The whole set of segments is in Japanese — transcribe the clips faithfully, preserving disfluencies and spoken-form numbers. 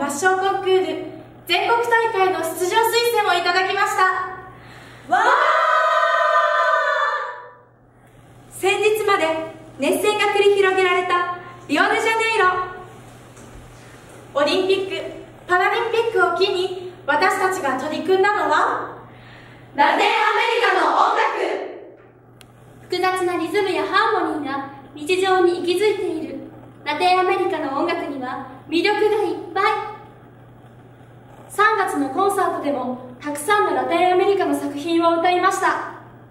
合唱コンクール全国大会の出場推薦をいただきました。わー！先日まで熱戦が繰り広げられたリオデジャネイロ。オリンピック・パラリンピックを機に私たちが取り組んだのはラテンアメリカの音楽。 複雑なリズムやハーモニーが日常に息づいているラテンアメリカの音楽には魅力がいっぱい。さんがつのコンサートでもたくさんのラテンアメリカの作品を歌いました。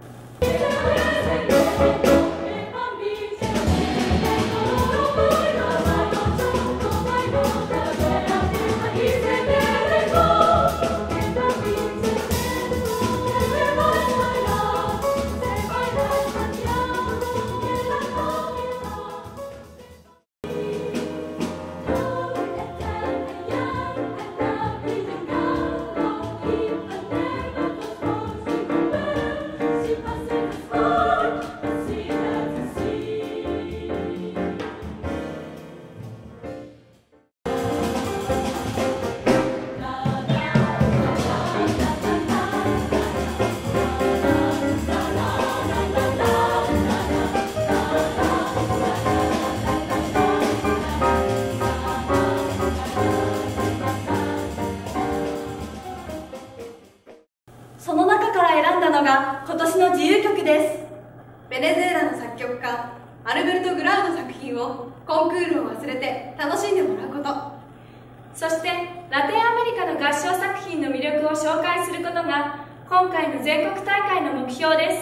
その中から選んだのが今年の自由曲です。 ベネズエラの作曲家アルベルト・グラウの作品をコンクールを忘れて楽しんでもらうこと、 そしてラテンアメリカの合唱作品の魅力を紹介することが今回の全国大会の目標です。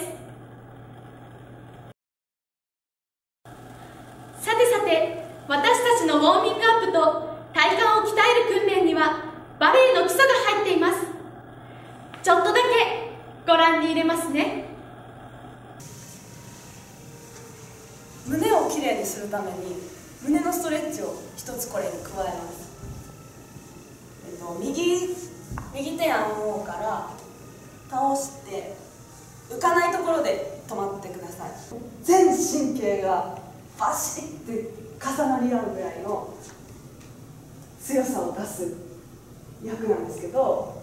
さてさて、私たちのウォーミングアップと体幹を鍛える訓練にはバレエの基礎が入っています。ちょっとだけご覧に入れますね。 胸をきれいにするために胸のストレッチを一つこれに加えます。えっと、右右手やももから倒して浮かないところで止まってください。全神経がバシッて重なり合うぐらいの強さを出す役なんですけど、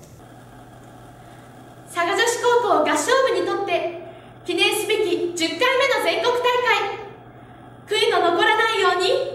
佐賀女子高校合唱部にとって記念すべきじゅっかいめの全国大会、悔いの残らないように